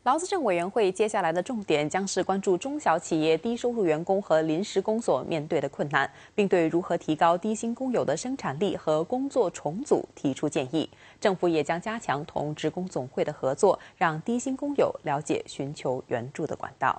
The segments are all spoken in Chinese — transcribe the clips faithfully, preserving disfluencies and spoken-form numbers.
劳资政委员会接下来的重点将是关注中小企业低收入员工和临时工所面对的困难，并对如何提高低薪工友的生产力和工作重组提出建议。政府也将加强同职工总会的合作，让低薪工友了解寻求援助的管道。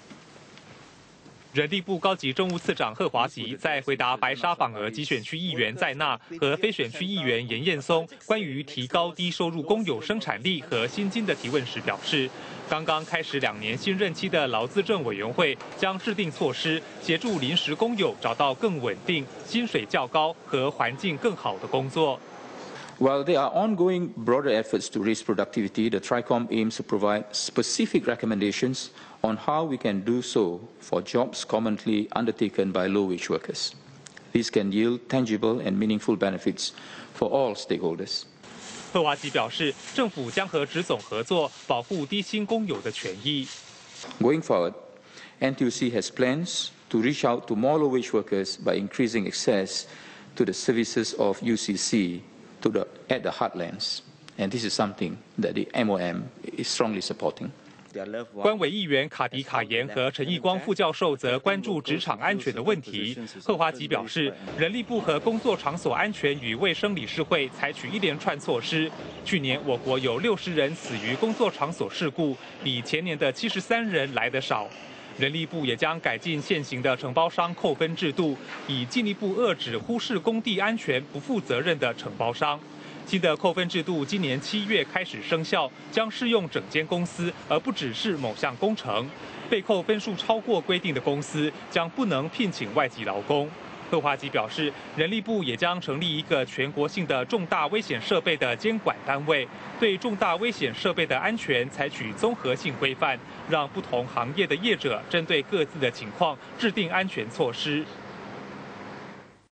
人力部高级政务次长贺华吉在回答白沙反而集选区议员在纳和非选区议员严彦松关于提高低收入工友生产力和薪金的提问时表示，刚刚开始两年新任期的劳资政委员会将制定措施，协助临时工友找到更稳定、薪水较高和环境更好的工作。 While there are ongoing broader efforts to raise productivity, the TRICOM aims to provide specific recommendations on how we can do so for jobs commonly undertaken by low-wage workers. These can yield tangible and meaningful benefits for all stakeholders. 贺华吉表示，政府将和职总合作，保护低薪工友的权益。 Going forward, N T U C has plans to reach out to more low-wage workers by increasing access to the services of U C C. To the, at the heartlands, and this is something that the M O M is strongly supporting. 官委议员卡迪卡言和陈义光副教授则关注职场安全的问题。贺华吉表示，人力部和工作场所安全与卫生理事会采取一连串措施。去年我国有六十人死于工作场所事故，比前年的七十三人来得少。 人力部也将改进现行的承包商扣分制度，以进一步遏止忽视工地安全、不负责任的承包商。新的扣分制度今年七月开始生效，将适用整间公司，而不只是某项工程。被扣分数超过规定的公司将不能聘请外籍劳工。 贺华吉表示，人力部也将成立一个全国性的重大危险设备的监管单位，对重大危险设备的安全采取综合性规范，让不同行业的业者针对各自的情况制定安全措施。